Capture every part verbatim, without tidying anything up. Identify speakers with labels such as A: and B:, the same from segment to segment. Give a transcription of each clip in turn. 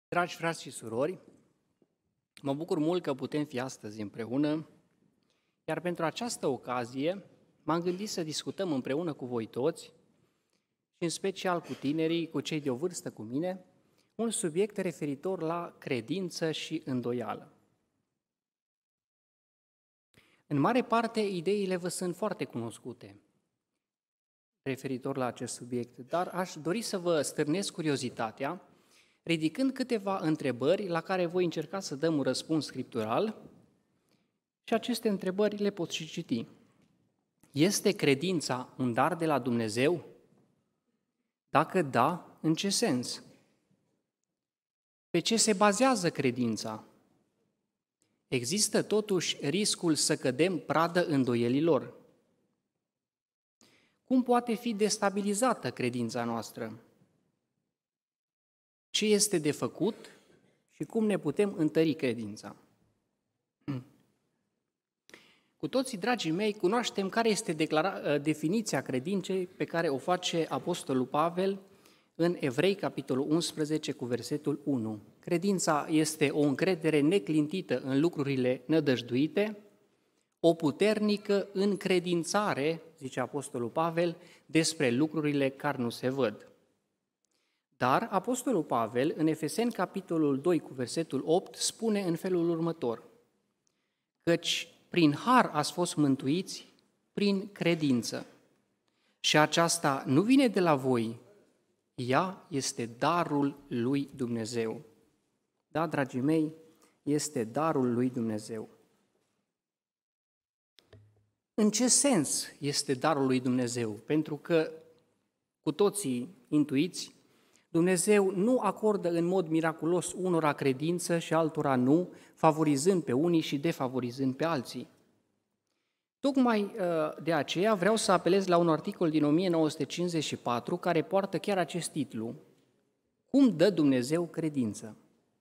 A: Dragi frați și surori, mă bucur mult că putem fi astăzi împreună, iar pentru această ocazie m-am gândit să discutăm împreună cu voi toți, și în special cu tinerii, cu cei de o vârstă cu mine, un subiect referitor la credință și îndoială. În mare parte, ideile vă sunt foarte cunoscute referitor la acest subiect, dar aș dori să vă stârnesc curiozitatea, ridicând câteva întrebări la care voi încerca să dăm un răspuns scriptural și aceste întrebări le pot și citi. Este credința un dar de la Dumnezeu? Dacă da, în ce sens? Pe ce se bazează credința? Există totuși riscul să cădem pradă îndoielilor? Cum poate fi destabilizată credința noastră? Ce este de făcut și cum ne putem întări credința? Cu toții, dragii mei, cunoaștem care este declara- definiția credinței pe care o face Apostolul Pavel în Evrei, capitolul unsprezece, cu versetul unu. Credința este o încredere neclintită în lucrurile nădăjduite, o puternică încredințare, zice Apostolul Pavel, despre lucrurile care nu se văd. Dar Apostolul Pavel, în Efeseni, capitolul doi, cu versetul opt, spune în felul următor: căci prin har ați fost mântuiți prin credință. Și aceasta nu vine de la voi, ea este darul lui Dumnezeu. Da, dragii mei, este darul lui Dumnezeu. În ce sens este darul lui Dumnezeu? Pentru că cu toții intuiți, Dumnezeu nu acordă în mod miraculos unora credință și altora nu, favorizând pe unii și defavorizând pe alții. Tocmai de aceea vreau să apelez la un articol din o mie nouă sute cincizeci și patru care poartă chiar acest titlu: Cum dă Dumnezeu credință?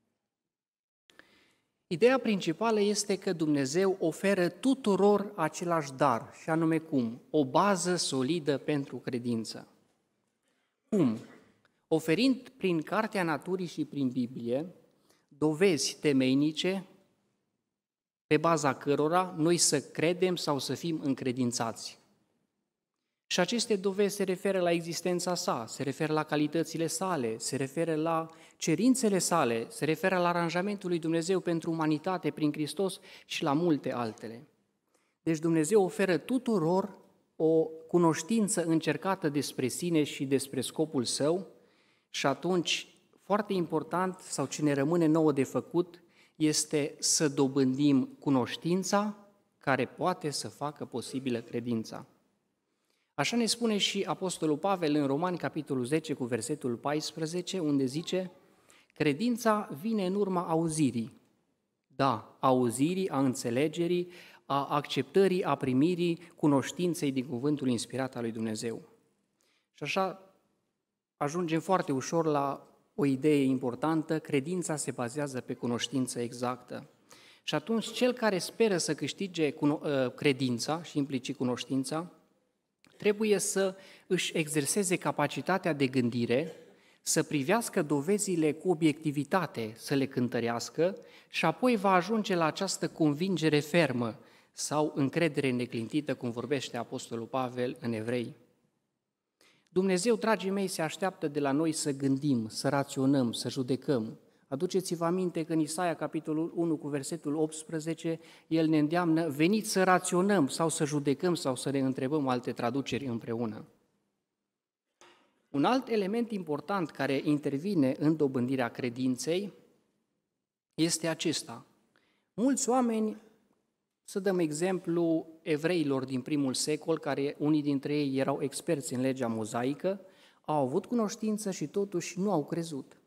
A: Ideea principală este că Dumnezeu oferă tuturor același dar, și anume cum? O bază solidă pentru credință. Cum? Oferind prin Cartea Naturii și prin Biblie dovezi temeinice pe baza cărora noi să credem sau să fim încredințați. Și aceste dovezi se referă la existența sa, se referă la calitățile sale, se referă la cerințele sale, se referă la aranjamentul lui Dumnezeu pentru umanitate prin Hristos și la multe altele. Deci Dumnezeu oferă tuturor o cunoștință încercată despre sine și despre scopul său. Și atunci, foarte important, sau ce ne rămâne nouă de făcut, este să dobândim cunoștința care poate să facă posibilă credința. Așa ne spune și Apostolul Pavel în Romani, capitolul zece, cu versetul paisprezece, unde zice: credința vine în urma auzirii. Da, auzirii, a înțelegerii, a acceptării, a primirii cunoștinței din cuvântul inspirat al lui Dumnezeu. Și așa ajungem foarte ușor la o idee importantă: credința se bazează pe cunoștință exactă. Și atunci cel care speră să câștige credința și implicit cunoștința, trebuie să își exerseze capacitatea de gândire, să privească dovezile cu obiectivitate, să le cântărească și apoi va ajunge la această convingere fermă sau încredere neclintită, cum vorbește Apostolul Pavel în Evrei. Dumnezeu, dragii mei, se așteaptă de la noi să gândim, să raționăm, să judecăm. Aduceți-vă aminte că în Isaia, capitolul unu, cu versetul optsprezece, el ne îndeamnă: veniți să raționăm sau să judecăm sau să ne întrebăm, alte traduceri, împreună. Un alt element important care intervine în dobândirea credinței este acesta. Mulți oameni, să dăm exemplu evreilor din primul secol, care unii dintre ei erau experți în legea mozaică, au avut cunoștință și totuși nu au crezut.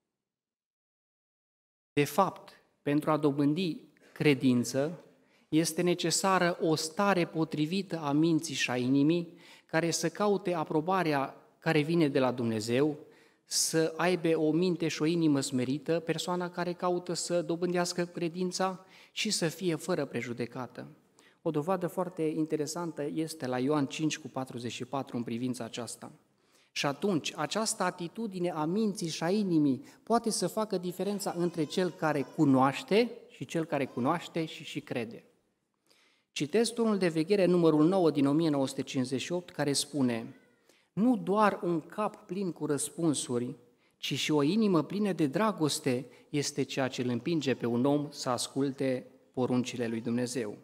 A: De fapt, pentru a dobândi credință, este necesară o stare potrivită a minții și a inimii, care să caute aprobarea care vine de la Dumnezeu, să aibă o minte și o inimă smerită, persoana care caută să dobândească credința, și să fie fără prejudecată. O dovadă foarte interesantă este la Ioan cinci, cu patruzeci și patru, în privința aceasta. Și atunci, această atitudine a minții și a inimii poate să facă diferența între cel care cunoaște și cel care cunoaște și și crede. Citesc turnul de veghere numărul nouă din o mie nouă sute cincizeci și opt, care spune: nu doar un cap plin cu răspunsuri, ci și o inimă plină de dragoste este ceea ce îl împinge pe un om să asculte poruncile lui Dumnezeu.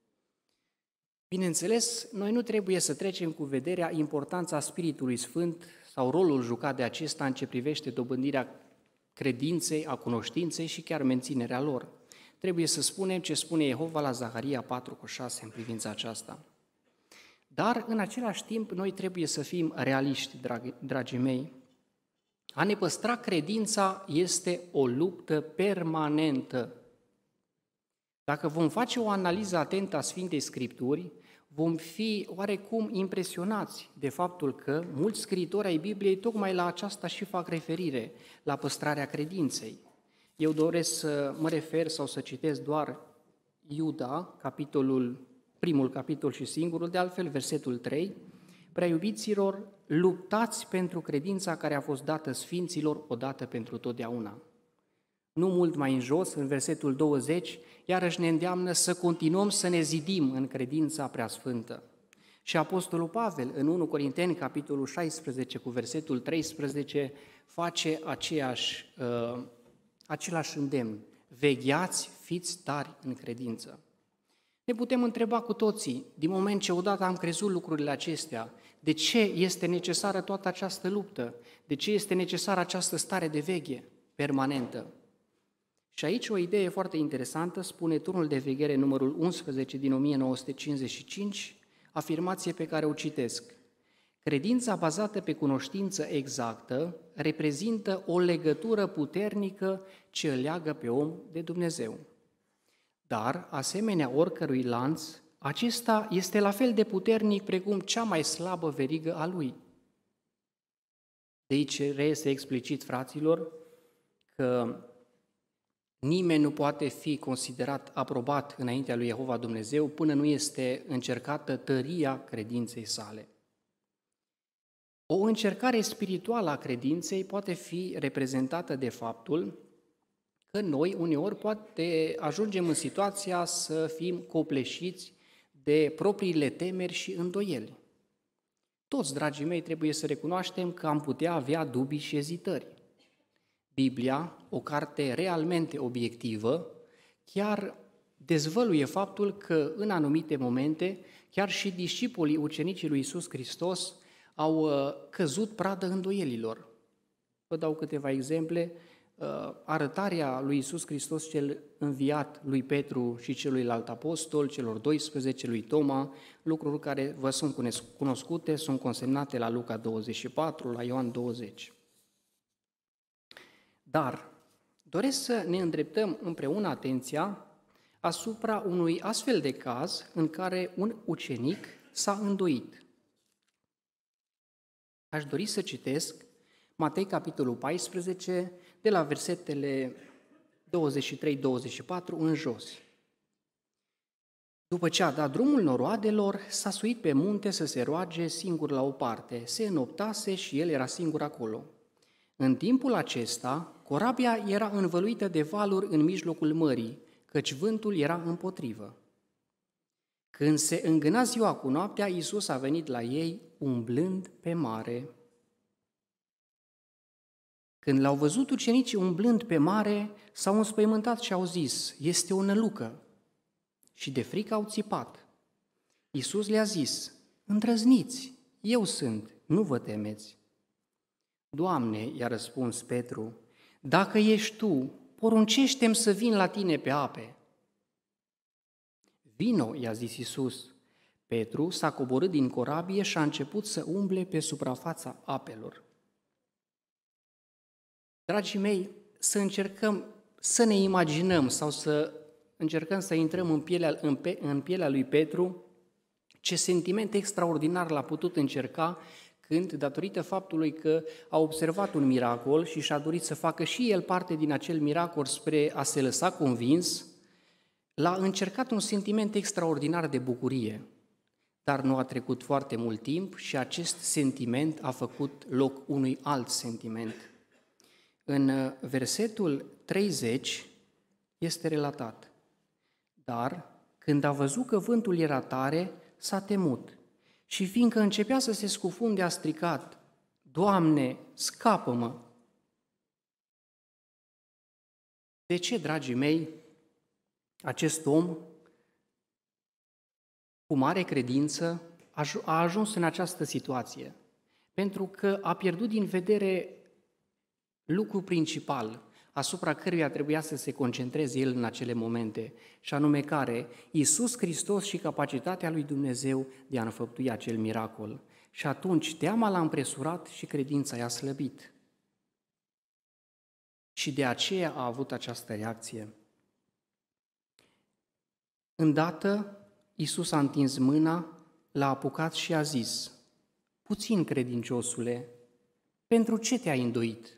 A: Bineînțeles, noi nu trebuie să trecem cu vederea importanța Spiritului Sfânt sau rolul jucat de acesta în ce privește dobândirea credinței, a cunoștinței și chiar menținerea lor. Trebuie să spunem ce spune Jehova la Zaharia patru cu șase în privința aceasta. Dar, în același timp, noi trebuie să fim realiști, dragi, dragii mei. A ne păstra credința este o luptă permanentă. Dacă vom face o analiză atentă a Sfintei Scripturi, vom fi oarecum impresionați de faptul că mulți scriitori ai Bibliei tocmai la aceasta și fac referire, la păstrarea credinței. Eu doresc să mă refer sau să citesc doar Iuda, capitolul, primul capitol și singurul, de altfel versetul trei, prea iubiților, luptați pentru credința care a fost dată sfinților odată pentru totdeauna. Nu mult mai în jos, în versetul douăzeci, iarăși ne îndeamnă să continuăm să ne zidim în credința preasfântă. Și Apostolul Pavel, în întâi Corinteni, capitolul șaisprezece, cu versetul treisprezece, face aceeași, uh, același îndemn: vegheați, fiți tari în credință. Ne putem întreba cu toții, din moment ce odată am crezut lucrurile acestea, de ce este necesară toată această luptă? De ce este necesară această stare de veche permanentă? Și aici o idee foarte interesantă spune turnul de veghere numărul unsprezece din o mie nouă sute cincizeci și cinci, afirmație pe care o citesc. Credința bazată pe cunoștință exactă reprezintă o legătură puternică ce îl leagă pe om de Dumnezeu. Dar, asemenea oricărui lanț, acesta este la fel de puternic precum cea mai slabă verigă a lui. De aici reiese explicit, fraților, că nimeni nu poate fi considerat aprobat înaintea lui Jehova Dumnezeu până nu este încercată tăria credinței sale. O încercare spirituală a credinței poate fi reprezentată de faptul că noi uneori poate ajungem în situația să fim copleșiți de propriile temeri și îndoieli. Toți, dragii mei, trebuie să recunoaștem că am putea avea dubii și ezitări. Biblia, o carte realmente obiectivă, chiar dezvăluie faptul că în anumite momente, chiar și discipolii ucenicii lui Iisus Hristos au căzut pradă îndoielilor. Vă dau câteva exemple. Arătarea lui Iisus Hristos cel înviat lui Petru și celuilalt apostol, celor doisprezece, lui Toma, lucruri care vă sunt cunoscute, sunt consemnate la Luca douăzeci și patru, la Ioan douăzeci. Dar doresc să ne îndreptăm împreună atenția asupra unui astfel de caz în care un ucenic s-a îndoit. Aș dori să citesc Matei, capitolul paisprezece, de la versetele douăzeci și trei douăzeci și patru în jos. După ce a dat drumul noroadelor, s-a suit pe munte să se roage singur la o parte, se înoptase și el era singur acolo. În timpul acesta, corabia era învăluită de valuri în mijlocul mării, căci vântul era împotrivă. Când se îngâna ziua cu noaptea, Iisus a venit la ei, umblând pe mare. Când l-au văzut ucenicii umblând pe mare, s-au înspăimântat și au zis: este o nălucă. Și de frică au țipat. Iisus le-a zis: îndrăzniți, eu sunt, nu vă temeți. Doamne, i-a răspuns Petru, dacă ești Tu, poruncește-mi să vin la Tine pe ape. Vino, i-a zis Iisus. Petru s-a coborât din corabie și a început să umble pe suprafața apelor. Dragii mei, să încercăm să ne imaginăm sau să încercăm să intrăm în pielea, în, pe, în pielea lui Petru, ce sentiment extraordinar l-a putut încerca când, datorită faptului că a observat un miracol și și-a dorit să facă și el parte din acel miracol spre a se lăsa convins, l-a încercat un sentiment extraordinar de bucurie. Dar nu a trecut foarte mult timp și acest sentiment a făcut loc unui alt sentiment. În versetul treizeci este relatat: dar când a văzut că vântul era tare, s-a temut și fiindcă începea să se scufunde, a strigat: Doamne, scapă-mă! De ce, dragii mei, acest om cu mare credință a ajuns în această situație? Pentru că a pierdut din vedere lucrul principal asupra căruia trebuia să se concentreze el în acele momente, și anume care? Iisus Hristos și capacitatea lui Dumnezeu de a înfăptui acel miracol. Și atunci teama l-a împresurat și credința i-a slăbit. Și de aceea a avut această reacție. Îndată, Iisus a întins mâna, l-a apucat și a zis: puțin credinciosule, pentru ce te-ai îndoit?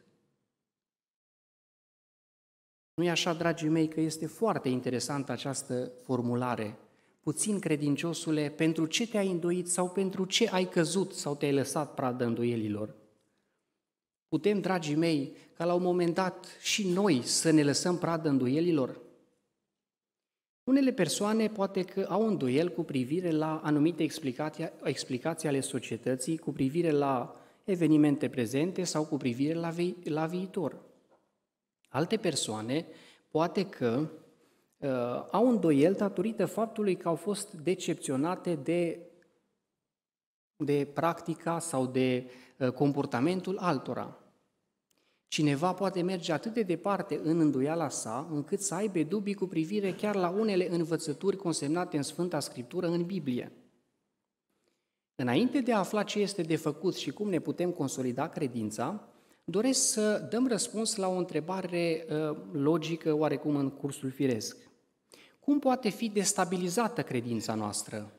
A: Nu-i așa, dragii mei, că este foarte interesantă această formulare? Puțin credinciosule, pentru ce te-ai îndoit sau pentru ce ai căzut sau te-ai lăsat pradă îndoielilor? Putem, dragii mei, ca la un moment dat și noi să ne lăsăm pradă îndoielilor? Unele persoane poate că au îndoiel cu privire la anumite explicații, explicații ale societății, cu privire la evenimente prezente sau cu privire la, vi- la viitor. Alte persoane poate că uh, au îndoiel datorită faptului că au fost decepționate de, de practica sau de uh, comportamentul altora. Cineva poate merge atât de departe în îndoiala sa, încât să aibă dubii cu privire chiar la unele învățături consemnate în Sfânta Scriptură, în Biblie. Înainte de a afla ce este de făcut și cum ne putem consolida credința, doresc să dăm răspuns la o întrebare uh, logică, oarecum în cursul firesc. Cum poate fi destabilizată credința noastră?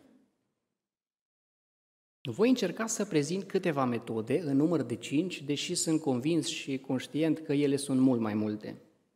A: Voi încerca să prezint câteva metode, în număr de cinci, deși sunt convins și conștient că ele sunt mult mai multe.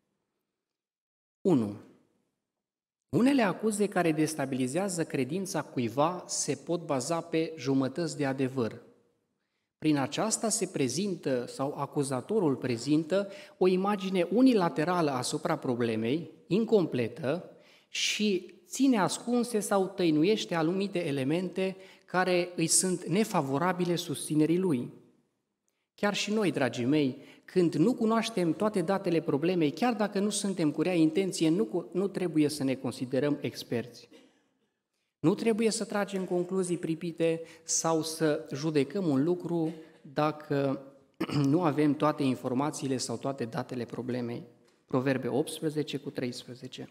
A: unu. Unele acuze care destabilizează credința cuiva se pot baza pe jumătăți de adevăr. Prin aceasta se prezintă, sau acuzatorul prezintă, o imagine unilaterală asupra problemei, incompletă, și ține ascunse sau tăinuiește anumite elemente care îi sunt nefavorabile susținerii lui. Chiar și noi, dragii mei, când nu cunoaștem toate datele problemei, chiar dacă nu suntem cu rea intenție, nu, nu trebuie să ne considerăm experți. Nu trebuie să tragem concluzii pripite sau să judecăm un lucru dacă nu avem toate informațiile sau toate datele problemei. Proverbe optsprezece cu treisprezece.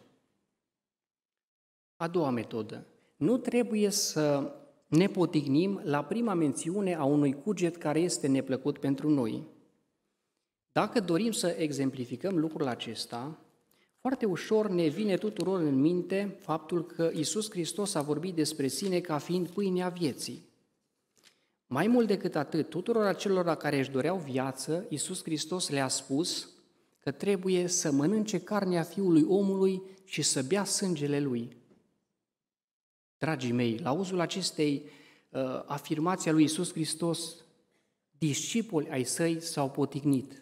A: A doua metodă. Nu trebuie să ne potignim la prima mențiune a unui cuget care este neplăcut pentru noi. Dacă dorim să exemplificăm lucrul acesta, foarte ușor ne vine tuturor în minte faptul că Iisus Hristos a vorbit despre sine ca fiind pâinea vieții. Mai mult decât atât, tuturor acelora care își doreau viață, Iisus Hristos le-a spus că trebuie să mănânce carnea Fiului Omului și să bea sângele Lui. Dragii mei, la auzul acestei uh, afirmații a lui Iisus Hristos, discipoli ai săi s-au potignit.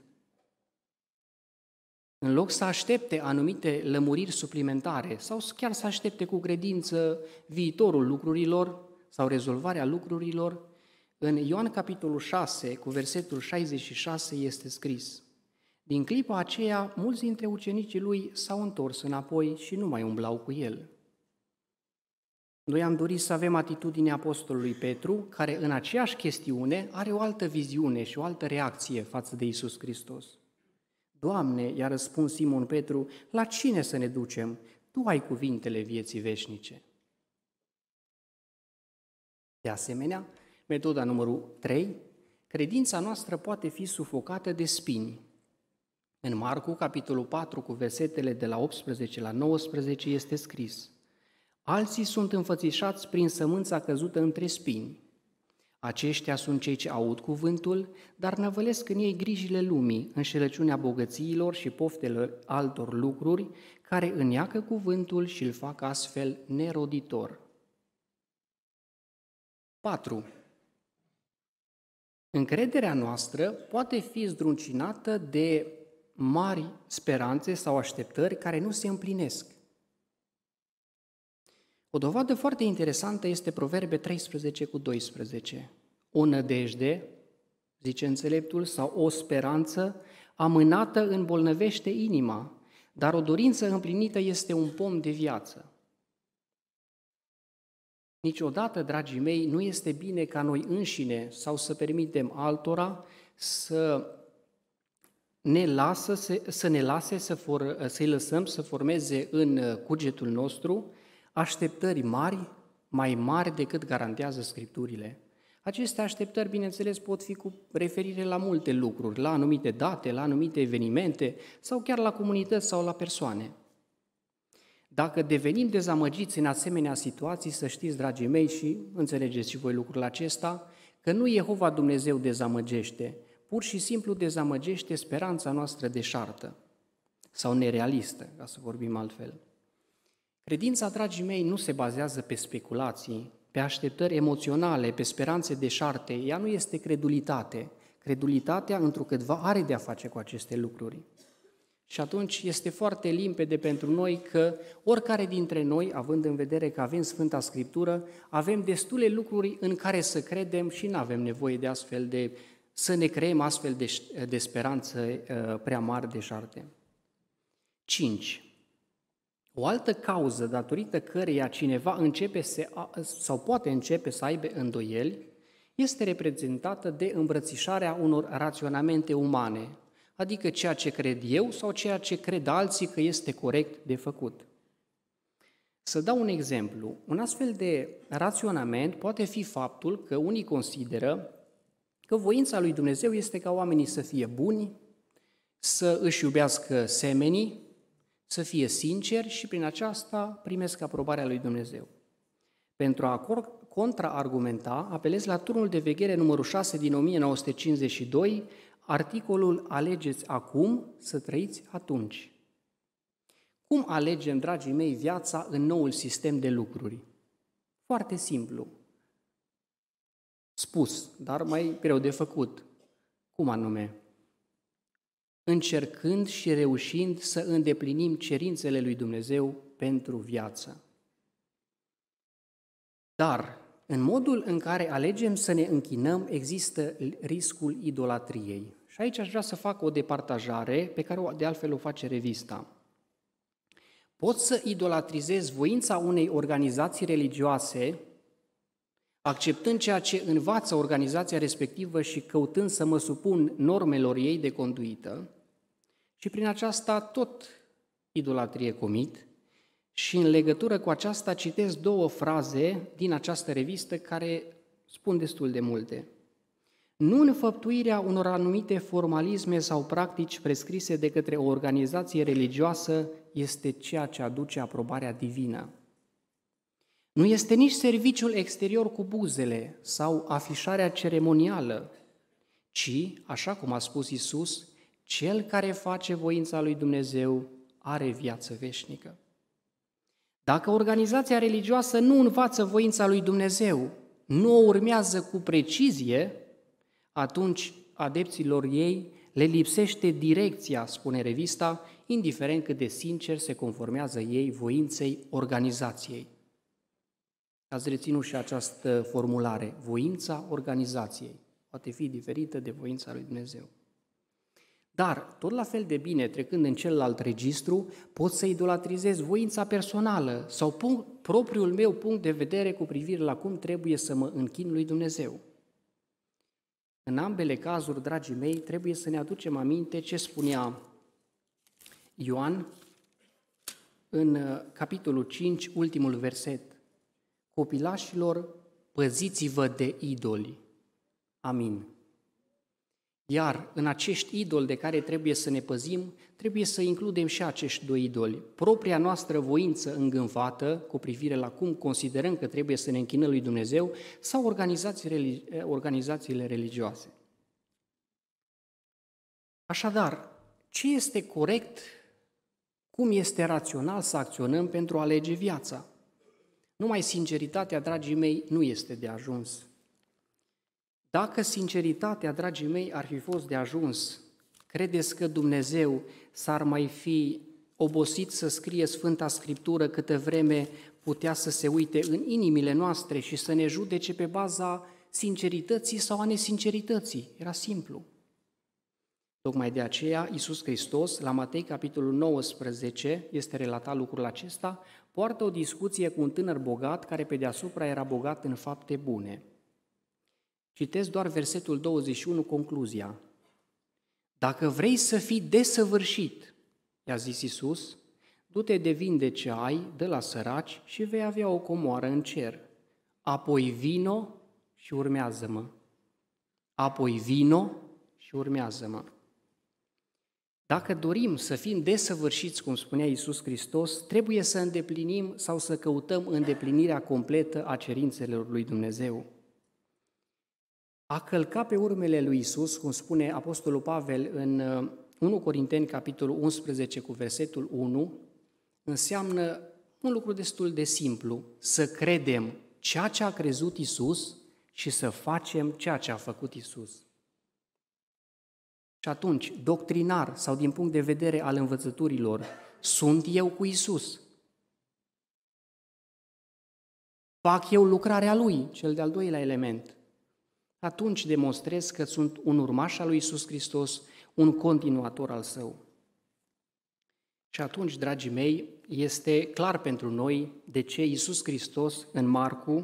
A: În loc să aștepte anumite lămuriri suplimentare sau chiar să aștepte cu credință viitorul lucrurilor sau rezolvarea lucrurilor, în Ioan capitolul șase, cu versetul șaizeci și șase, este scris: din clipa aceea, mulți dintre ucenicii lui s-au întors înapoi și nu mai umblau cu el. Noi am dorit să avem atitudinea apostolului Petru, care în aceeași chestiune are o altă viziune și o altă reacție față de Iisus Hristos. Doamne, i-a răspuns Simon Petru, la cine să ne ducem? Tu ai cuvintele vieții veșnice. De asemenea, metoda numărul trei, credința noastră poate fi sufocată de spini. În Marcu, capitolul patru, cu versetele de la optsprezece la nouăsprezece, este scris: alții sunt înfățișați prin sămânța căzută între spini. Aceștia sunt cei ce aud cuvântul, dar năvălesc în ei grijile lumii, înșelăciunea bogățiilor și poftele altor lucruri, care îneacă cuvântul și îl fac astfel neroditor. patru. Încrederea noastră poate fi zdruncinată de mari speranțe sau așteptări care nu se împlinesc. O dovadă foarte interesantă este Proverbe treisprezece cu doisprezece. O nădejde, zice înțeleptul, sau o speranță amânată îmbolnăvește inima, dar o dorință împlinită este un pom de viață. Niciodată, dragii mei, nu este bine ca noi înșine sau să permitem altora să ne, lasă, să ne lase să for, să-i lăsăm să formeze în cugetul nostru așteptări mari, mai mari decât garantează Scripturile. Aceste așteptări, bineînțeles, pot fi cu referire la multe lucruri, la anumite date, la anumite evenimente sau chiar la comunități sau la persoane. Dacă devenim dezamăgiți în asemenea situații, să știți, dragii mei, și înțelegeți și voi lucrul acesta, că nu Jehova Dumnezeu dezamăgește, pur și simplu dezamăgește speranța noastră deșartă sau nerealistă, ca să vorbim altfel. Credința, dragii mei, nu se bazează pe speculații, pe așteptări emoționale, pe speranțe deșarte. Ea nu este credulitate. Credulitatea, întrucâtva, are de-a face cu aceste lucruri. Și atunci este foarte limpede pentru noi că oricare dintre noi, având în vedere că avem Sfânta Scriptură, avem destule lucruri în care să credem și nu avem nevoie de astfel de, să ne creăm astfel de, de speranțe prea mari deșarte. cinci. O altă cauză datorită căreia cineva începe să, sau poate începe să aibă îndoieli este reprezentată de îmbrățișarea unor raționamente umane, adică ceea ce cred eu sau ceea ce cred alții că este corect de făcut. Să dau un exemplu. Un astfel de raționament poate fi faptul că unii consideră că voința lui Dumnezeu este ca oamenii să fie buni, să își iubească semenii, să fie sinceri și prin aceasta primesc aprobarea lui Dumnezeu. Pentru a contraargumenta, apelez la turnul de veghere numărul șase din o mie nouă sute cincizeci și doi, articolul Alegeți acum, să trăiți atunci. Cum alegem, dragii mei, viața în noul sistem de lucruri? Foarte simplu. Spus, dar mai greu de făcut. Cum anume? Încercând și reușind să îndeplinim cerințele lui Dumnezeu pentru viață. Dar, în modul în care alegem să ne închinăm, există riscul idolatriei. Și aici aș vrea să fac o departajare pe care de altfel o face revista. Pot să idolatrizez voința unei organizații religioase, acceptând ceea ce învață organizația respectivă și căutând să mă supun normelor ei de conduită, și prin aceasta tot idolatrie comit. Și în legătură cu aceasta citesc două fraze din această revistă care spun destul de multe. Nu înfăptuirea unor anumite formalisme sau practici prescrise de către o organizație religioasă este ceea ce aduce aprobarea divină. Nu este nici serviciul exterior cu buzele sau afișarea ceremonială, ci, așa cum a spus Iisus, cel care face voința lui Dumnezeu are viață veșnică. Dacă organizația religioasă nu învață voința lui Dumnezeu, nu o urmează cu precizie, atunci adepților ei le lipsește direcția, spune revista, indiferent cât de sincer se conformează ei voinței organizației. Ați reținut și această formulare, voința organizației, poate fi diferită de voința lui Dumnezeu. Dar, tot la fel de bine, trecând în celălalt registru, pot să idolatrizez voința personală sau punct, propriul meu punct de vedere cu privire la cum trebuie să mă închin lui Dumnezeu. În ambele cazuri, dragii mei, trebuie să ne aducem aminte ce spunea Ioan în capitolul cinci, ultimul verset. Copilașilor, păziți-vă de idoli. Amin. Iar în acești idoli de care trebuie să ne păzim, trebuie să includem și acești doi idoli. Propria noastră voință îngânfată cu privire la cum considerăm că trebuie să ne închinăm lui Dumnezeu sau organizații, organizațiile religioase. Așadar, ce este corect, cum este rațional să acționăm pentru a alege viața? Numai sinceritatea, dragii mei, nu este de ajuns. Dacă sinceritatea, dragii mei, ar fi fost de ajuns, credeți că Dumnezeu s-ar mai fi obosit să scrie Sfânta Scriptură câtă vreme putea să se uite în inimile noastre și să ne judece pe baza sincerității sau a nesincerității? Era simplu. Tocmai de aceea, Iisus Hristos, la Matei, capitolul nouăsprezece, este relatat lucrul acesta, poartă o discuție cu un tânăr bogat care pe deasupra era bogat în fapte bune. Citesc doar versetul douăzeci și unu, concluzia. Dacă vrei să fii desăvârșit, i-a zis Iisus, du-te de vinde ce ai, dă la săraci și vei avea o comoară în cer. Apoi vino și urmează-mă. Apoi vino și urmează-mă. Dacă dorim să fim desăvârșiți, cum spunea Iisus Hristos, trebuie să îndeplinim sau să căutăm îndeplinirea completă a cerințelor lui Dumnezeu. A călca pe urmele lui Iisus, cum spune Apostolul Pavel în unu Corinteni, capitolul unsprezece, cu versetul unu, înseamnă un lucru destul de simplu, să credem ceea ce a crezut Iisus și să facem ceea ce a făcut Iisus. Și atunci, doctrinar sau din punct de vedere al învățăturilor, sunt eu cu Iisus? Fac eu lucrarea Lui, cel de-al doilea element. Atunci demonstrez că sunt un urmaș al lui Iisus Hristos, un continuator al Său. Și atunci, dragii mei, este clar pentru noi de ce Iisus Hristos în Marcu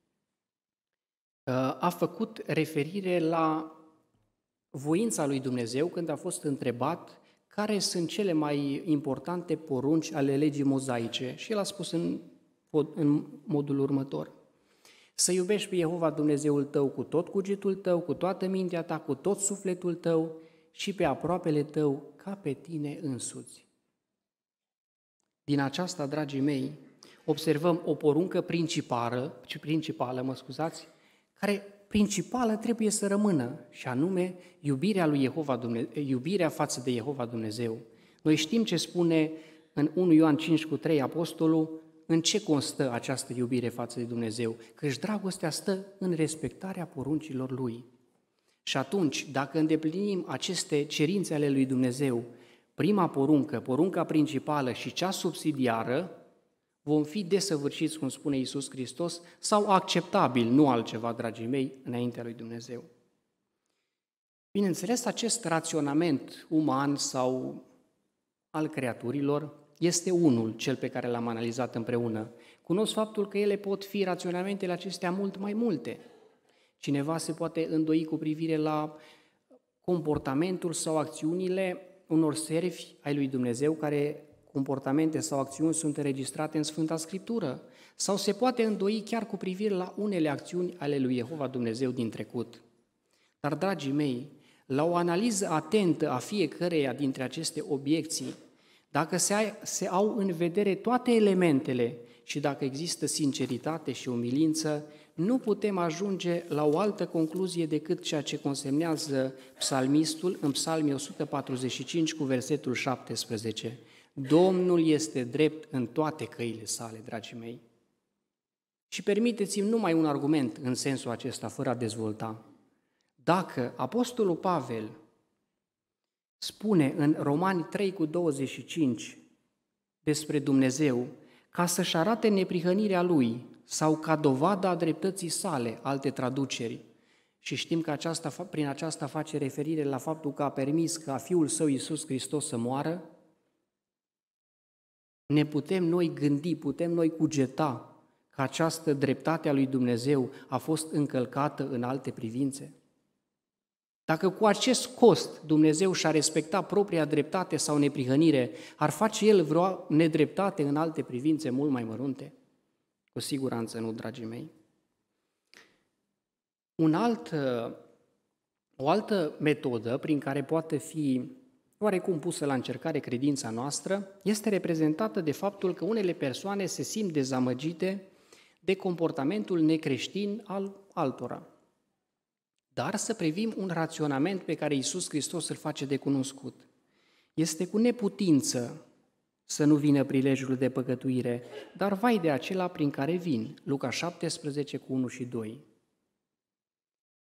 A: a făcut referire la voința lui Dumnezeu când a fost întrebat care sunt cele mai importante porunci ale legii mozaice și el a spus în, în modul următor. Să iubești pe Jehova Dumnezeul tău cu tot cugetul tău, cu toată mintea ta, cu tot sufletul tău și pe aproapele tău ca pe tine însuți. Din aceasta, dragii mei, observăm o poruncă principală, principală, mă scuzați, care principală trebuie să rămână, și anume iubirea lui Jehova Dumnezeu, iubirea față de Jehova Dumnezeu. Noi știm ce spune în unu Ioan cinci cu trei apostolul, în ce constă această iubire față de Dumnezeu, căci dragostea stă în respectarea poruncilor Lui. Și atunci, dacă îndeplinim aceste cerințe ale lui Dumnezeu, prima poruncă, porunca principală și cea subsidiară, vom fi desăvârșiți, cum spune Iisus Hristos, sau acceptabil, nu altceva, dragii mei, înaintea lui Dumnezeu. Bineînțeles, acest raționament uman sau al creaturilor este unul, cel pe care l-am analizat împreună. Cunosc faptul că ele pot fi, raționamentele acestea, mult mai multe. Cineva se poate îndoi cu privire la comportamentul sau acțiunile unor servi ai lui Dumnezeu care comportamente sau acțiuni sunt înregistrate în Sfânta Scriptură, sau se poate îndoi chiar cu privire la unele acțiuni ale lui Jehova Dumnezeu din trecut. Dar, dragii mei, la o analiză atentă a fiecăreia dintre aceste obiecții, dacă se, ai, se au în vedere toate elementele și dacă există sinceritate și umilință, nu putem ajunge la o altă concluzie decât ceea ce consemnează psalmistul în Psalmii o sută patruzeci și cinci cu versetul șaptesprezece. Domnul este drept în toate căile sale, dragii mei. Și permiteți-mi numai un argument în sensul acesta, fără a dezvolta. Dacă Apostolul Pavel spune în Romani trei cu douăzeci și cinci despre Dumnezeu, ca să-și arate neprihănirea Lui sau ca dovadă a dreptății sale, alte traduceri, și știm că aceasta, prin aceasta face referire la faptul că a permis ca Fiul Său Iisus Hristos să moară, ne putem noi gândi, putem noi cugeta că această dreptate a lui Dumnezeu a fost încălcată în alte privințe? Dacă cu acest cost Dumnezeu și-a respectat propria dreptate sau neprihănire, ar face El vreo nedreptate în alte privințe mult mai mărunte? Cu siguranță nu, dragii mei. Un alt, o altă metodă prin care poate fi oarecum pusă la încercare credința noastră este reprezentată de faptul că unele persoane se simt dezamăgite de comportamentul necreștin al altora. Dar să privim un raționament pe care Iisus Hristos îl face de cunoscut. Este cu neputință să nu vină prilejul de păcătuire, dar vai de acela prin care vin. Luca șaptesprezece cu unu și doi.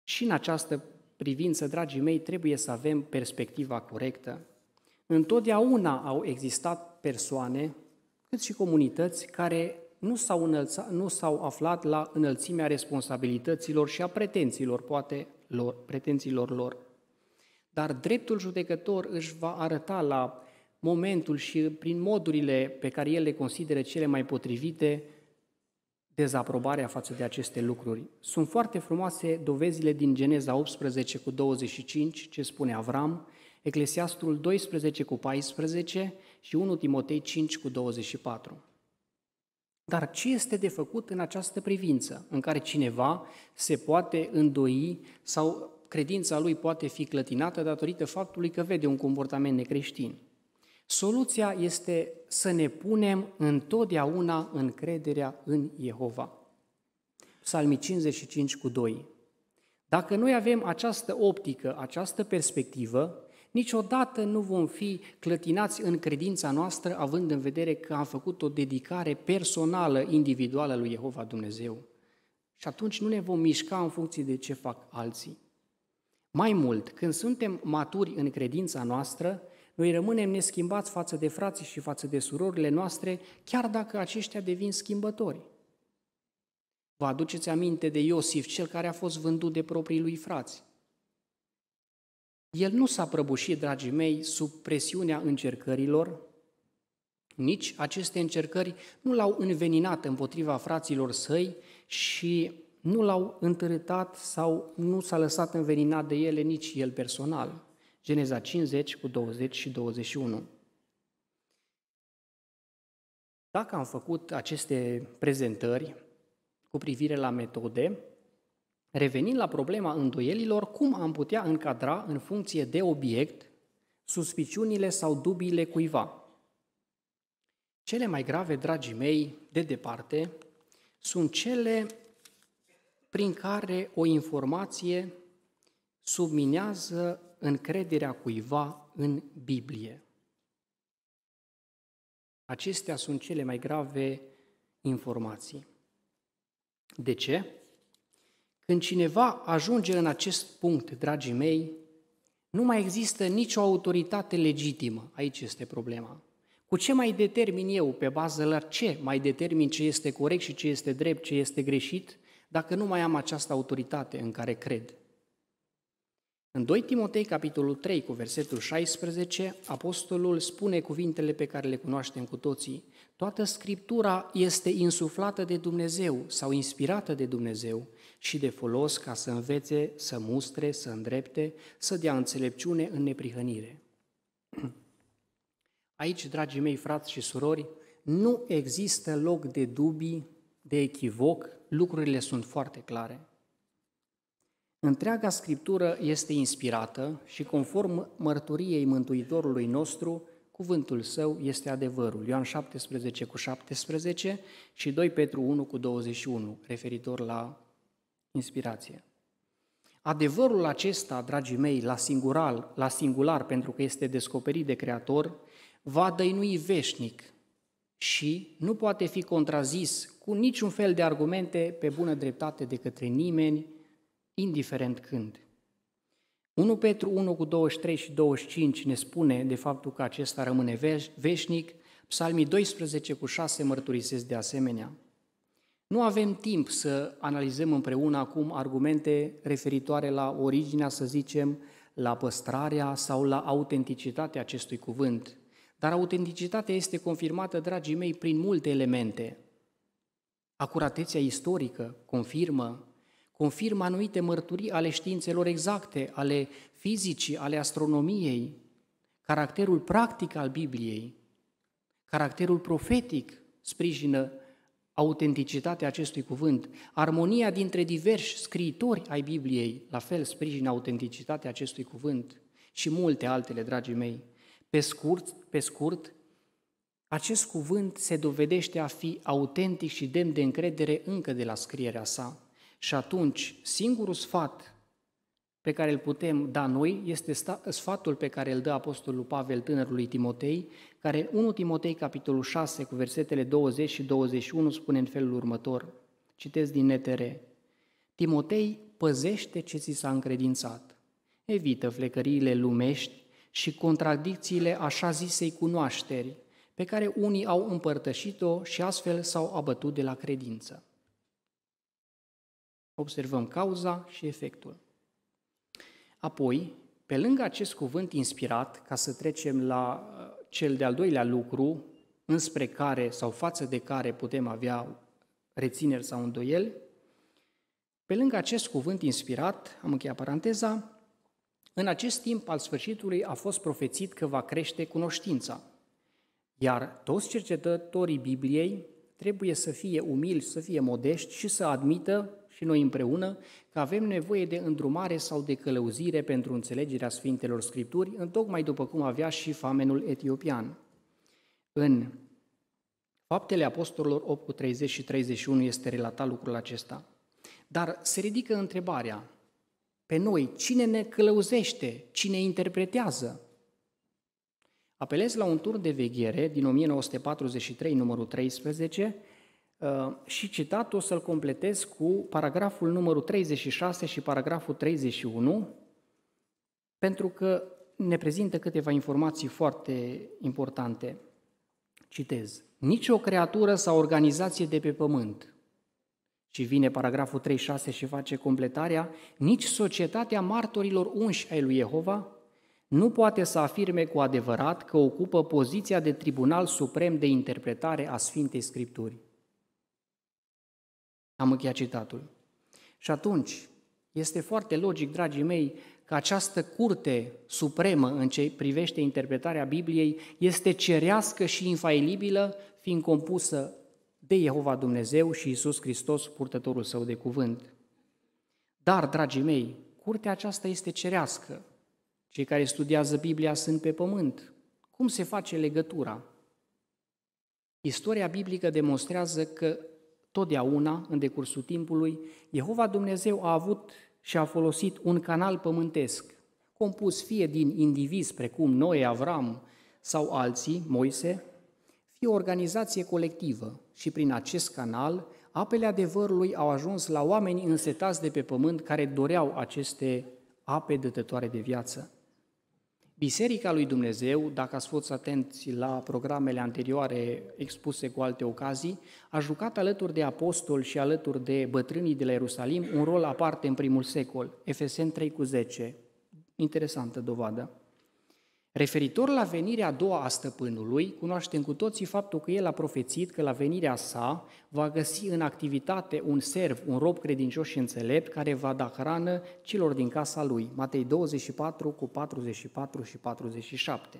A: Și în această privință, dragii mei, trebuie să avem perspectiva corectă. Întotdeauna au existat persoane, cât și comunități, care nu s-au, înălțat, nu s-au aflat la înălțimea responsabilităților și a pretențiilor, poate, lor, pretențiilor lor. Dar dreptul judecător își va arăta la momentul și prin modurile pe care el le consideră cele mai potrivite dezaprobarea față de aceste lucruri. Sunt foarte frumoase dovezile din Geneza optsprezece cu douăzeci și cinci, ce spune Avram, Eclesiastul doisprezece cu paisprezece și unu Timotei cinci cu douăzeci și patru. Dar ce este de făcut în această privință, în care cineva se poate îndoi sau credința lui poate fi clătinată datorită faptului că vede un comportament necreștin? Soluția este să ne punem întotdeauna încrederea în Jehova. Psalmii cincizeci și cinci cu doi. Dacă noi avem această optică, această perspectivă, niciodată nu vom fi clătinați în credința noastră, având în vedere că am făcut o dedicare personală, individuală lui Jehova Dumnezeu. Și atunci nu ne vom mișca în funcție de ce fac alții. Mai mult, când suntem maturi în credința noastră, noi rămânem neschimbați față de frații și față de surorile noastre, chiar dacă aceștia devin schimbători. Vă aduceți aminte de Iosif, cel care a fost vândut de proprii lui frați. El nu s-a prăbușit, dragii mei, sub presiunea încercărilor, nici aceste încercări nu l-au înveninat împotriva fraților săi și nu l-au întărâtat sau nu s-a lăsat înveninat de ele nici el personal. Geneza cincizeci cu douăzeci și douăzeci și unu. Dacă am făcut aceste prezentări cu privire la metode, revenind la problema îndoielilor, cum am putea încadra în funcție de obiect suspiciunile sau dubiile cuiva? Cele mai grave, dragii mei, de departe, sunt cele prin care o informație subminează încrederea cuiva în Biblie. Acestea sunt cele mai grave informații. De ce? Când cineva ajunge în acest punct, dragii mei, nu mai există nicio autoritate legitimă. Aici este problema. Cu ce mai determin eu, pe bază la ce mai determin ce este corect și ce este drept, ce este greșit, dacă nu mai am această autoritate în care cred? În doi Timotei, capitolul trei, cu versetul șaisprezece, apostolul spune cuvintele pe care le cunoaștem cu toții. Toată Scriptura este insuflată de Dumnezeu sau inspirată de Dumnezeu și de folos ca să învețe, să mustre, să îndrepte, să dea înțelepciune în neprihănire. Aici, dragii mei frați și surori, nu există loc de dubii, de echivoc, lucrurile sunt foarte clare. Întreaga Scriptură este inspirată și conform mărturiei Mântuitorului nostru, cuvântul său este adevărul. Ioan șaptesprezece cu șaptesprezece și doi Petru unu cu douăzeci și unu, referitor la inspirație. Adevărul acesta, dragii mei, la singular, la singular, pentru că este descoperit de Creator, va dăinui veșnic și nu poate fi contrazis cu niciun fel de argumente pe bună dreptate de către nimeni, indiferent când. unu Petru unu cu douăzeci și trei și douăzeci și cinci ne spune de faptul că acesta rămâne veșnic, Psalmii doisprezece cu șase mărturisesc de asemenea. Nu avem timp să analizăm împreună acum argumente referitoare la originea, să zicem, la păstrarea sau la autenticitatea acestui cuvânt, dar autenticitatea este confirmată, dragii mei, prin multe elemente. Acuratețea istorică confirmă, confirmă anumite mărturii ale științelor exacte, ale fizicii, ale astronomiei, caracterul practic al Bibliei, caracterul profetic sprijină autenticitatea acestui cuvânt, armonia dintre diversi scriitori ai Bibliei, la fel sprijină autenticitatea acestui cuvânt și multe altele, dragii mei. Pe scurt, pe scurt, acest cuvânt se dovedește a fi autentic și demn de încredere încă de la scrierea sa. Și atunci, singurul sfat pe care îl putem da noi este sfatul pe care îl dă apostolul Pavel tânărului Timotei, care în unu Timotei, capitolul șase, cu versetele douăzeci și douăzeci și unu, spune în felul următor, citesc din N T R: Timotei, păzește ce ți s-a încredințat. Evită flecăriile lumești și contradicțiile așa zisei cunoașteri, pe care unii au împărtășit-o și astfel s-au abătut de la credință. Observăm cauza și efectul. Apoi, pe lângă acest cuvânt inspirat, ca să trecem la cel de-al doilea lucru, înspre care sau față de care putem avea rețineri sau îndoieli, pe lângă acest cuvânt inspirat, am încheiat paranteza, în acest timp al sfârșitului a fost profețit că va crește cunoștința, iar toți cercetătorii Bibliei trebuie să fie umili, să fie modești și să admită, și noi împreună, că avem nevoie de îndrumare sau de călăuzire pentru înțelegerea Sfintelor Scripturi, întocmai după cum avea și famenul etiopian. În Faptele Apostolilor opt cu treizeci și treizeci și unu este relatat lucrul acesta. Dar se ridică întrebarea, pe noi, cine ne călăuzește, cine interpretează? Apelez la un tur de veghere din o mie nouă sute patruzeci și trei, numărul treisprezece, și citatul o să-l completez cu paragraful numărul treizeci și șase și paragraful treizeci și unu, pentru că ne prezintă câteva informații foarte importante. Citez. Nici o creatură sau organizație de pe pământ, și vine paragraful treizeci și șase și face completarea, nici societatea martorilor unși ai lui Jehova nu poate să afirme cu adevărat că ocupă poziția de tribunal suprem de interpretare a Sfintei Scripturi. Am încheiat citatul. Și atunci, este foarte logic, dragii mei, că această curte supremă în ce privește interpretarea Bibliei este cerească și infailibilă, fiind compusă de Jehova Dumnezeu și Iisus Hristos, purtătorul său de cuvânt. Dar, dragii mei, curtea aceasta este cerească. Cei care studiază Biblia sunt pe pământ. Cum se face legătura? Istoria biblică demonstrează că totdeauna, în decursul timpului, Jehova Dumnezeu a avut și a folosit un canal pământesc, compus fie din indivizi precum Noe, Avram sau alții, Moise, fie o organizație colectivă și prin acest canal apele adevărului au ajuns la oamenii însetați de pe pământ care doreau aceste ape dătătoare de viață. Biserica lui Dumnezeu, dacă ați fost atenți la programele anterioare expuse cu alte ocazii, a jucat alături de apostoli și alături de bătrânii de la Ierusalim un rol aparte în primul secol, Efeseni trei cu zece. Interesantă dovadă. Referitor la venirea a doua a stăpânului, cunoaștem cu toții faptul că el a profețit că la venirea sa va găsi în activitate un serv, un rob credincios și înțelept, care va da hrană celor din casa lui. Matei douăzeci și patru cu patruzeci și patru și patruzeci și șapte.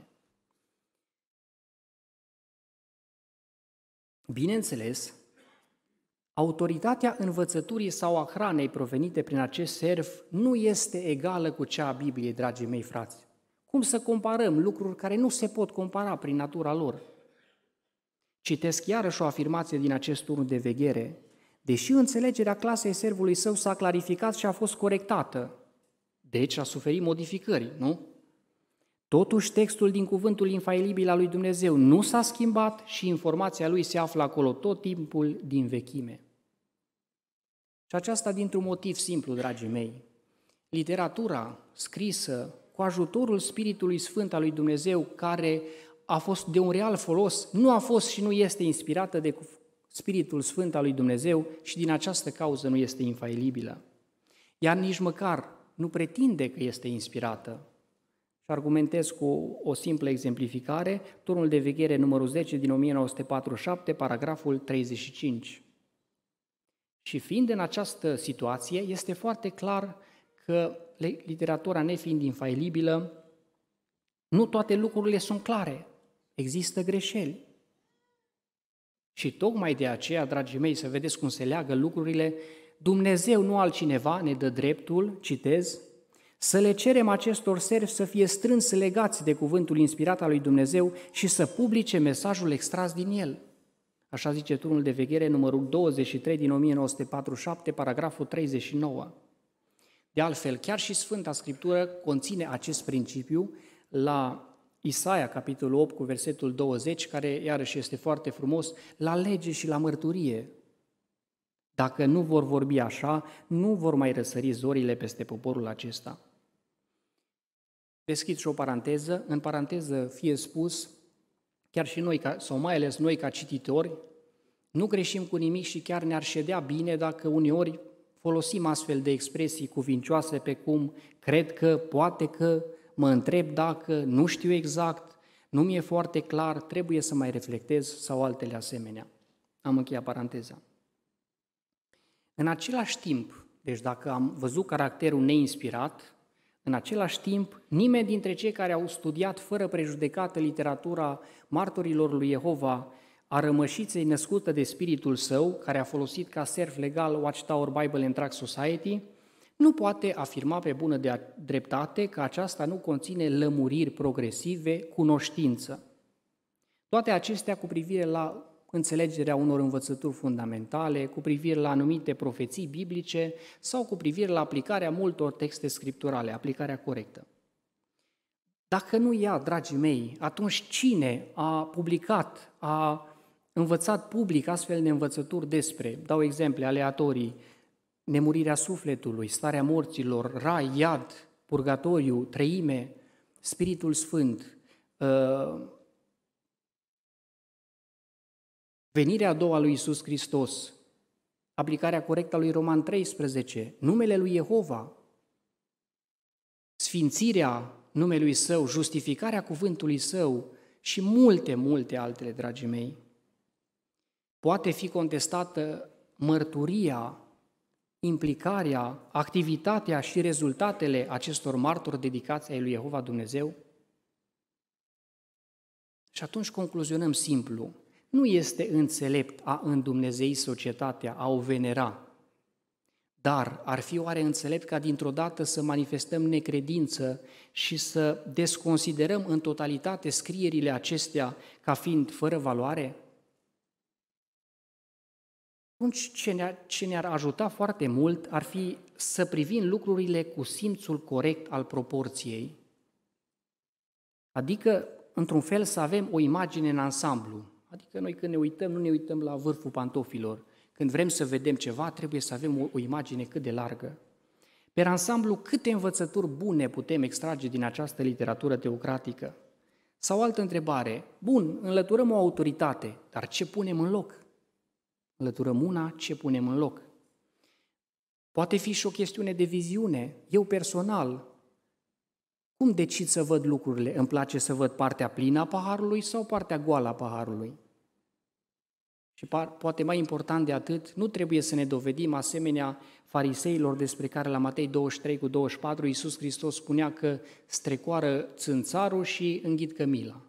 A: Bineînțeles, autoritatea învățăturii sau a hranei provenite prin acest serv nu este egală cu cea a Bibliei, dragii mei frați. Cum să comparăm lucruri care nu se pot compara prin natura lor? Citesc iarăși o afirmație din acest turn de veghere. Deși înțelegerea clasei servului său s-a clarificat și a fost corectată, deci a suferit modificări, nu? Totuși, textul din cuvântul infailibil al lui Dumnezeu nu s-a schimbat și informația lui se află acolo tot timpul din vechime. Și aceasta dintr-un motiv simplu, dragii mei. Literatura scrisă cu ajutorul Spiritului Sfânt al lui Dumnezeu, care a fost de un real folos, nu a fost și nu este inspirată de Spiritul Sfânt al lui Dumnezeu și din această cauză nu este infailibilă. Iar nici măcar nu pretinde că este inspirată. Și argumentez cu o simplă exemplificare, turnul de veghere numărul zece din o mie nouă sute patruzeci și șapte, paragraful treizeci și cinci. Și fiind în această situație, este foarte clar că literatura nefiind infailibilă, nu toate lucrurile sunt clare, există greșeli. Și tocmai de aceea, dragii mei, să vedeți cum se leagă lucrurile, Dumnezeu, nu altcineva, ne dă dreptul, citez, să le cerem acestor servi să fie strâns legați de cuvântul inspirat al lui Dumnezeu și să publice mesajul extras din el. Așa zice turnul de veghere numărul douăzeci și trei din o mie nouă sute patruzeci și șapte, paragraful treizeci și nouă. De altfel, chiar și Sfânta Scriptură conține acest principiu la Isaia, capitolul opt, cu versetul douăzeci, care iarăși este foarte frumos, la lege și la mărturie. Dacă nu vor vorbi așa, nu vor mai răsări zorile peste poporul acesta. Deschid și o paranteză, în paranteză fie spus, chiar și noi, sau mai ales noi ca cititori, nu greșim cu nimic și chiar ne-ar ședea bine dacă uneori folosim astfel de expresii cuvincioase pe cum cred că, poate că, mă întreb dacă, nu știu exact, nu mi-e foarte clar, trebuie să mai reflectez sau altele asemenea. Am încheiat paranteza. În același timp, deci dacă am văzut caracterul neinspirat, în același timp, nimeni dintre cei care au studiat fără prejudecată literatura martorilor lui Jehova a rămășiței născută de Spiritul Său, care a folosit ca serv legal Watchtower Bible and Tract Society, nu poate afirma pe bună de dreptate că aceasta nu conține lămuriri progresive, cunoștință. Toate acestea cu privire la înțelegerea unor învățături fundamentale, cu privire la anumite profeții biblice sau cu privire la aplicarea multor texte scripturale, aplicarea corectă. Dacă nu ea, dragii mei, atunci cine a publicat, a învățat public astfel de învățături despre, dau exemple aleatorii, nemurirea sufletului, starea morților, rai, iad, purgatoriu, treime, Spiritul Sfânt, venirea a doua lui Iisus Hristos, aplicarea corectă a lui Roman treisprezece, numele lui Jehova, sfințirea numelui Său, justificarea cuvântului Său și multe, multe altele, dragii mei. Poate fi contestată mărturia, implicarea, activitatea și rezultatele acestor martori dedicați ai lui Jehova Dumnezeu? Și atunci concluzionăm simplu. Nu este înțelept a îndumnezei societatea, a o venera, dar ar fi oare înțelept ca dintr-o dată să manifestăm necredință și să desconsiderăm în totalitate scrierile acestea ca fiind fără valoare? Atunci ce ne-ar, ce ne-ar ajuta foarte mult ar fi să privim lucrurile cu simțul corect al proporției, adică, într-un fel, să avem o imagine în ansamblu. Adică noi când ne uităm, nu ne uităm la vârful pantofilor. Când vrem să vedem ceva, trebuie să avem o, o imagine cât de largă. Pe ansamblu, câte învățături bune putem extrage din această literatură teocratică? Sau altă întrebare, bun, înlăturăm o autoritate, dar ce punem în loc? Înlăturăm una, ce punem în loc? Poate fi și o chestiune de viziune. Eu personal, cum decid să văd lucrurile? Îmi place să văd partea plină a paharului sau partea goală a paharului? Și poate mai important de atât, nu trebuie să ne dovedim asemenea fariseilor despre care la Matei douăzeci și trei cu douăzeci și patru Iisus Hristos spunea că strecoară țânțarul și înghit cămila.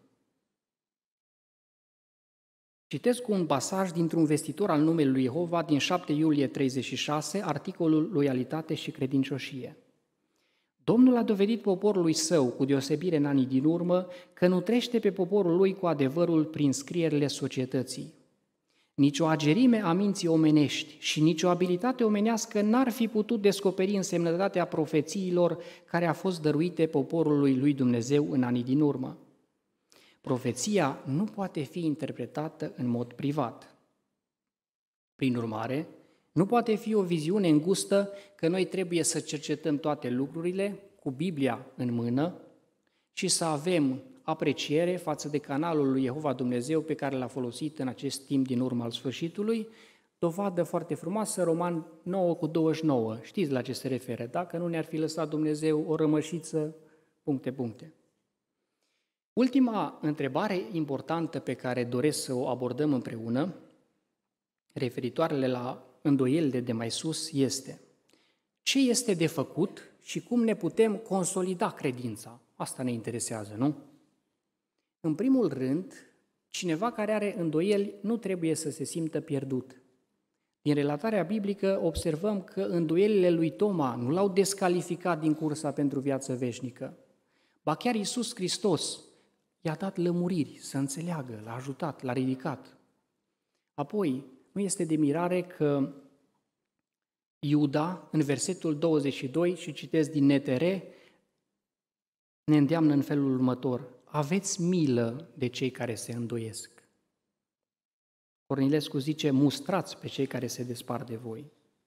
A: Citesc un pasaj dintr-un vestitor al numelui lui Jehova din șapte iulie treizeci și șase, articolul Loialitate și credincioșie. Domnul a dovedit poporului său, cu deosebire în anii din urmă, că nutrește pe poporul lui cu adevărul prin scrierile societății. Nici o agerime a minții omenești și nici o abilitate omenească n-ar fi putut descoperi însemnătatea profețiilor care a fost dăruite poporului lui Dumnezeu în anii din urmă. Profeția nu poate fi interpretată în mod privat. Prin urmare, nu poate fi o viziune îngustă că noi trebuie să cercetăm toate lucrurile cu Biblia în mână și să avem apreciere față de canalul lui Jehova Dumnezeu pe care l-a folosit în acest timp din urma al sfârșitului. Dovadă foarte frumoasă, Roman nouă cu douăzeci și nouă. Știți la ce se referă? Dacă nu ne-ar fi lăsat Dumnezeu o rămășiță, puncte, puncte. Ultima întrebare importantă pe care doresc să o abordăm împreună, referitoarele la îndoielile de mai sus, este: ce este de făcut și cum ne putem consolida credința? Asta ne interesează, nu? În primul rând, cineva care are îndoieli nu trebuie să se simtă pierdut. Din relatarea biblică observăm că îndoielile lui Toma nu l-au descalificat din cursa pentru viață veșnică. Ba chiar Iisus Hristos i-a dat lămuriri să înțeleagă, l-a ajutat, l-a ridicat. Apoi, nu este de mirare că Iuda, în versetul douăzeci și doi, și citesc din N T R, ne îndeamnă în felul următor: aveți milă de cei care se îndoiesc. Cornilescu zice, mustrați pe cei care se despart de voi.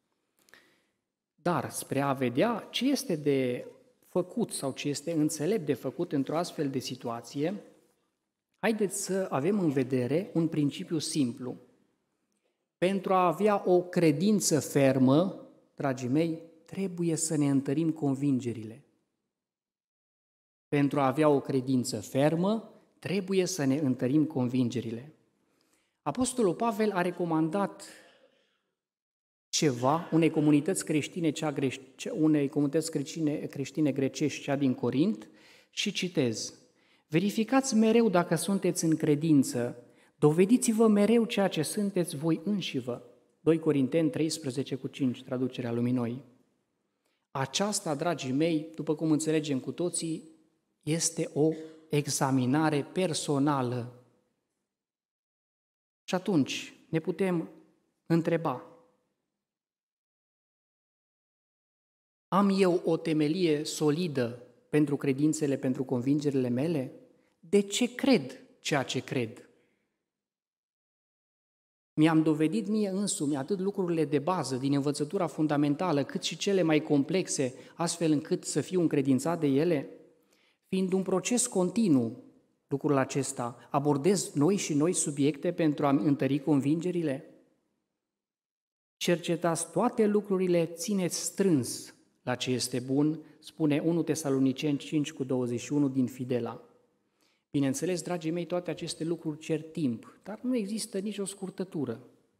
A: Dar spre a vedea ce este de făcut sau ce este înțelept de făcut într-o astfel de situație, haideți să avem în vedere un principiu simplu. Pentru a avea o credință fermă, dragii mei, trebuie să ne întărim convingerile. Pentru a avea o credință fermă, trebuie să ne întărim convingerile. Apostolul Pavel a recomandat ceva unei comunități creștine, cea greș, unei comunități creștine, creștine grecești, cea din Corint, și citez: verificați mereu dacă sunteți în credință, dovediți-vă mereu ceea ce sunteți voi înșivă. doi Corinteni treisprezece cu cinci, traducerea lumii noi. Aceasta, dragii mei, după cum înțelegem cu toții, este o examinare personală. Și atunci ne putem întreba: am eu o temelie solidă pentru credințele, pentru convingerile mele? De ce cred ceea ce cred? Mi-am dovedit mie însumi atât lucrurile de bază din învățătura fundamentală, cât și cele mai complexe, astfel încât să fiu încredințat de ele? Fiind un proces continuu, lucrul acesta, abordez noi și noi subiecte pentru a-mi întări convingerile? Cercetați toate lucrurile, țineți strâns la ce este bun, spune unu Tesaloniceni cinci cu douăzeci și unu din Fidela. Bineînțeles, dragii mei, toate aceste lucruri cer timp, dar nu există nicio scurtătură.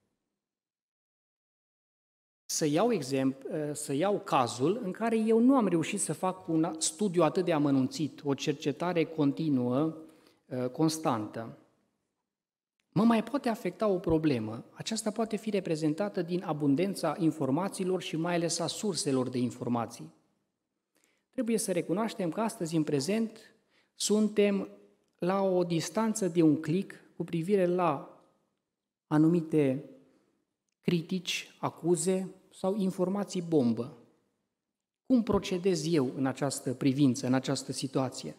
A: Să iau, exemplu, să iau cazul în care eu nu am reușit să fac un studiu atât de amănunțit, o cercetare continuă, constantă. Mă mai poate afecta o problemă. Aceasta poate fi reprezentată din abundența informațiilor și mai ales a surselor de informații. Trebuie să recunoaștem că astăzi, în prezent, suntem la o distanță de un clic cu privire la anumite critici, acuze sau informații bombă. Cum procedez eu în această privință, în această situație?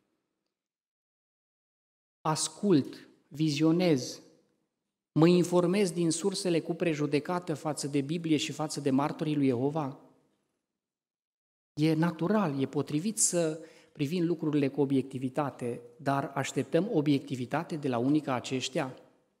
A: Ascult, vizionez, mă informez din sursele cu prejudecată față de Biblie și față de martorii lui Jehova? E natural, e potrivit să privim lucrurile cu obiectivitate, dar așteptăm obiectivitate de la unii ca aceștia?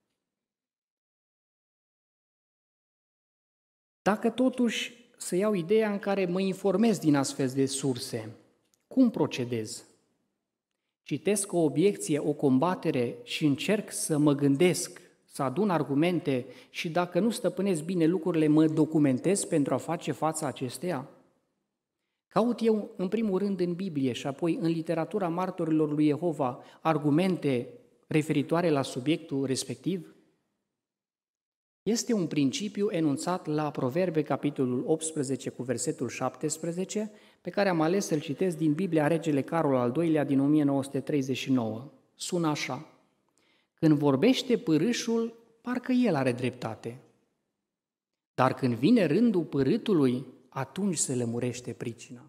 A: Dacă totuși să iau ideea în care mă informez din astfel de surse, cum procedez? Citesc o obiecție, o combatere și încerc să mă gândesc, să adun argumente și dacă nu stăpânesc bine lucrurile, mă documentez pentru a face față acesteia? Caut eu, în primul rând, în Biblie și apoi în literatura martorilor lui Jehova argumente referitoare la subiectul respectiv? Este un principiu enunțat la Proverbe, capitolul optsprezece, cu versetul șaptesprezece, pe care am ales să-l citesc din Biblia Regele Carol al doilea din o mie nouă sute treizeci și nouă. Sună așa: când vorbește pârâșul, parcă el are dreptate, dar când vine rândul pârâtului, atunci se lămurește pricina.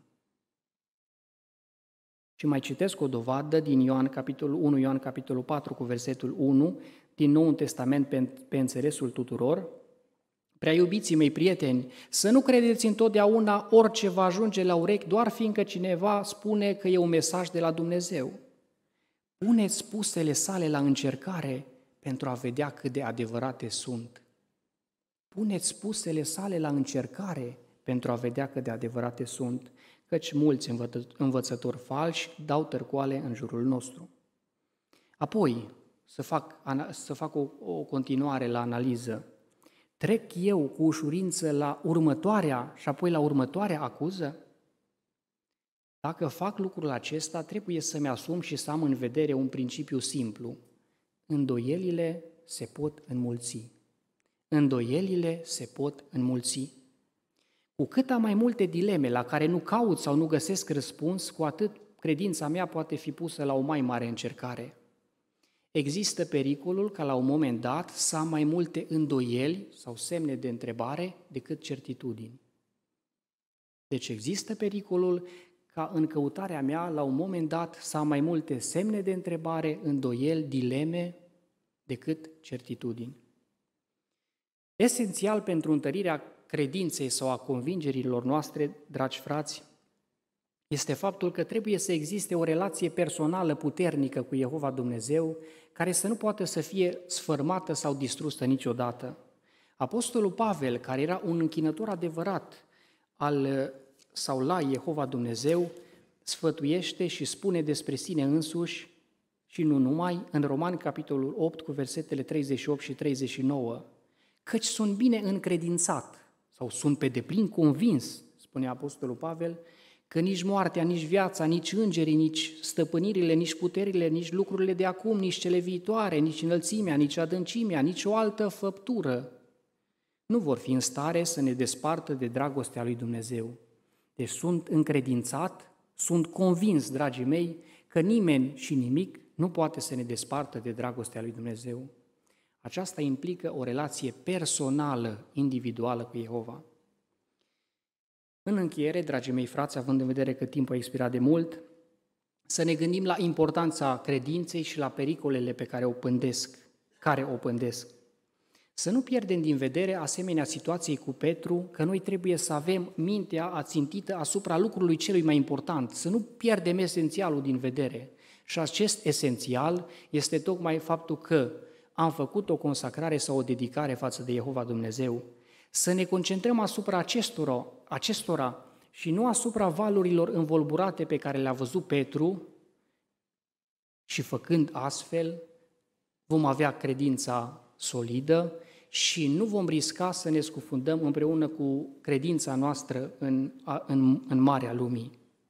A: Și mai citesc o dovadă din Ioan, capitolul unu, Ioan, capitolul patru, cu versetul unu, din Noul Testament pe, pe înțelesul tuturor. Prea iubiții mei prieteni, să nu credeți întotdeauna orice va ajunge la urechi, doar fiindcă cineva spune că e un mesaj de la Dumnezeu. Puneți spusele sale la încercare pentru a vedea cât de adevărate sunt. Puneți spusele sale la încercare pentru a vedea cât de adevărate sunt, căci mulți învățători falși dau târcoale în jurul nostru. Apoi, să fac, să fac o, o continuare la analiză. Trec eu cu ușurință la următoarea și apoi la următoarea acuză? Dacă fac lucrul acesta, trebuie să-mi asum și să am în vedere un principiu simplu. Îndoielile se pot înmulți. Îndoielile se pot înmulți. Cu cât am mai multe dileme la care nu caut sau nu găsesc răspuns, cu atât credința mea poate fi pusă la o mai mare încercare. Există pericolul ca la un moment dat să am mai multe îndoieli sau semne de întrebare decât certitudini. Deci există pericolul ca în căutarea mea la un moment dat să am mai multe semne de întrebare, îndoieli, dileme decât certitudini. Esențial pentru întărirea credinței sau a convingerilor noastre, dragi frați, este faptul că trebuie să existe o relație personală puternică cu Jehova Dumnezeu, care să nu poată să fie sfărmată sau distrusă niciodată. Apostolul Pavel, care era un închinător adevărat al, sau la Jehova Dumnezeu, sfătuiește și spune despre sine însuși, și nu numai, în Romani, capitolul opt, cu versetele treizeci și opt și treizeci și nouă, căci sunt bine încredințat, sau sunt pe deplin convins, spune Apostolul Pavel, că nici moartea, nici viața, nici îngerii, nici stăpânirile, nici puterile, nici lucrurile de acum, nici cele viitoare, nici înălțimea, nici adâncimea, nici o altă făptură nu vor fi în stare să ne despartă de dragostea lui Dumnezeu. Deci sunt încredințat, sunt convins, dragii mei, că nimeni și nimic nu poate să ne despartă de dragostea lui Dumnezeu. Aceasta implică o relație personală, individuală cu Jehova. În încheiere, dragii mei frați, având în vedere că timpul a expirat de mult, să ne gândim la importanța credinței și la pericolele pe care o pândesc, care o pândesc. Să nu pierdem din vedere, asemenea situației cu Petru, că noi trebuie să avem mintea ațintită asupra lucrului celui mai important, să nu pierdem esențialul din vedere. Și acest esențial este tocmai faptul că am făcut o consacrare sau o dedicare față de Jehova Dumnezeu. Să ne concentrăm asupra acestora, acestora și nu asupra valurilor învolburate pe care le-a văzut Petru, și făcând astfel vom avea credința solidă și nu vom risca să ne scufundăm împreună cu credința noastră în, în, în marea lumii.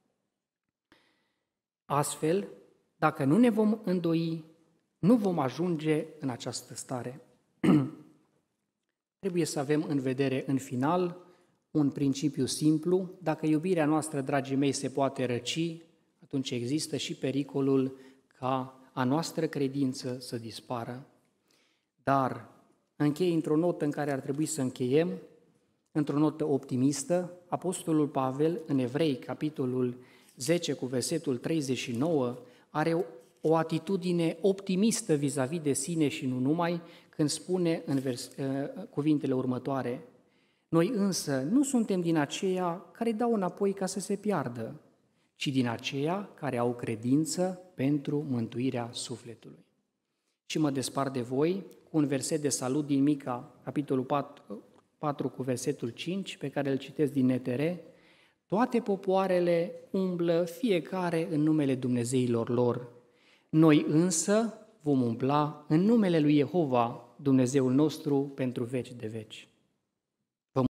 A: Astfel, dacă nu ne vom îndoi, nu vom ajunge în această stare. Trebuie să avem în vedere în final un principiu simplu. Dacă iubirea noastră, dragii mei, se poate răci, atunci există și pericolul ca a noastră credință să dispară. Dar închei într-o notă în care ar trebui să încheiem, într-o notă optimistă. Apostolul Pavel, în Evrei, capitolul zece, cu versetul treizeci și nouă, are o atitudine optimistă vis-a-vis de sine și nu numai, când spune în vers, cuvintele următoare: noi însă nu suntem din aceia care dau înapoi ca să se piardă, ci din aceia care au credință pentru mântuirea sufletului. Și mă despart de voi cu un verset de salut din Mica, capitolul patru, cu versetul cinci, pe care îl citesc din N T R. Toate popoarele umblă fiecare în numele Dumnezeilor lor. Noi însă vom umbla în numele lui Jehova, Dumnezeul nostru, pentru veci de veci.